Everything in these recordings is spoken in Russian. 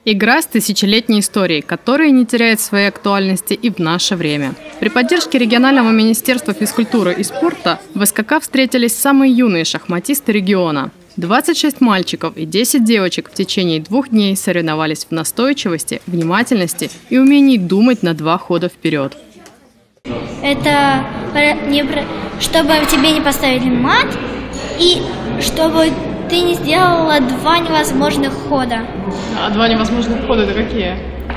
Игра с тысячелетней историей, которая не теряет своей актуальности и в наше время. При поддержке регионального министерства физкультуры и спорта в СКК встретились самые юные шахматисты региона. 26 мальчиков и 10 девочек в течение 2 дней соревновались в настойчивости, внимательности и умении думать на 2 хода вперед. Это чтобы тебе не поставили мат и чтобы ты не сделала 2 невозможных хода. А 2 невозможных хода это какие?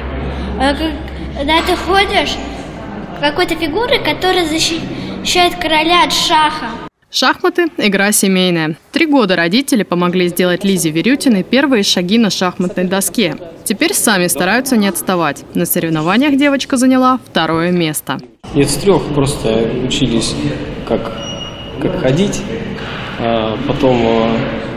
Когда ты ходишь какой-то фигурой, которая защищает короля от шаха. Шахматы – игра семейная. 3 года родители помогли сделать Лизе Верютиной первые шаги на шахматной доске. Теперь сами стараются не отставать. На соревнованиях девочка заняла 2-е место. Нет, с 3 просто учились, как ходить, а потом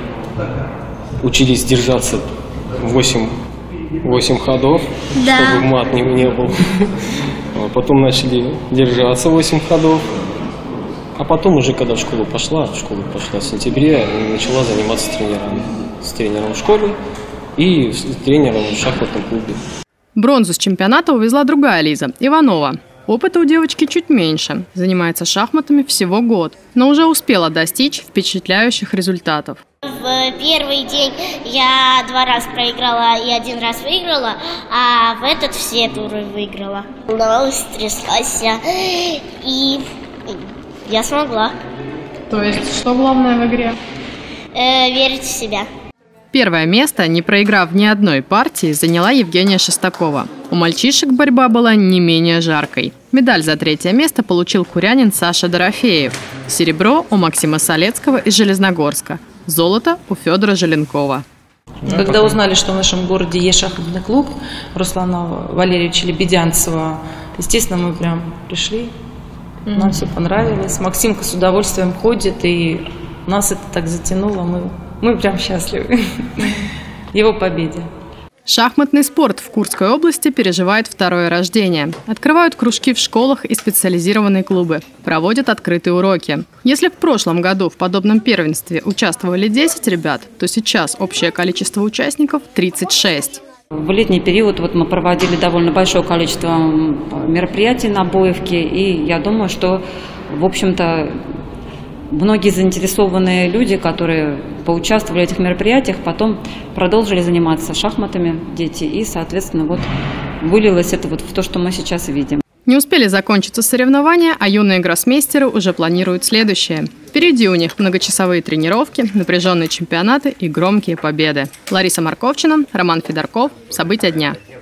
учились держаться 8 ходов, да, чтобы мат не был. Потом начали держаться 8 ходов. А потом уже, когда в школу пошла в сентябре, начала заниматься с тренером в школе и с тренером в шахматном клубе. Бронзу с чемпионата увезла другая Лиза, Иванова. Опыта у девочки чуть меньше, занимается шахматами всего год, но уже успела достичь впечатляющих результатов. В первый день я 2 раза проиграла и 1 раз выиграла, а в этот все туры выиграла. Волновалась, тряслась, и я смогла. То есть, что главное в игре? Верить в себя. 1-е место, не проиграв ни одной партии, заняла Евгения Шестакова. У мальчишек борьба была не менее жаркой. Медаль за 3-е место получил курянин Саша Дорофеев. Серебро у Максима Солецкого из Железногорска. Золото у Федора Желенкова. Когда узнали, что в нашем городе есть шахматный клуб Руслана Валерьевича Лебедянцева, естественно, мы прям пришли. Нам все понравилось. Максимка с удовольствием ходит, и нас это так затянуло. Мы прям счастливы его победе. Шахматный спорт в Курской области переживает 2-е рождение. Открывают кружки в школах и специализированные клубы. Проводят открытые уроки. Если в прошлом году в подобном первенстве участвовали 10 ребят, то сейчас общее количество участников – 36. В летний период мы проводили довольно большое количество мероприятий на Боевке, и я думаю, что, в общем-то, многие заинтересованные люди, которые поучаствовали в этих мероприятиях, потом продолжили заниматься шахматами, дети, и, соответственно, вылилось это в то, что мы сейчас видим. Не успели закончиться соревнования, а юные гроссмейстеры уже планируют следующее. Впереди у них многочасовые тренировки, напряженные чемпионаты и громкие победы. Лариса Марковчина, Роман Федорков. События дня.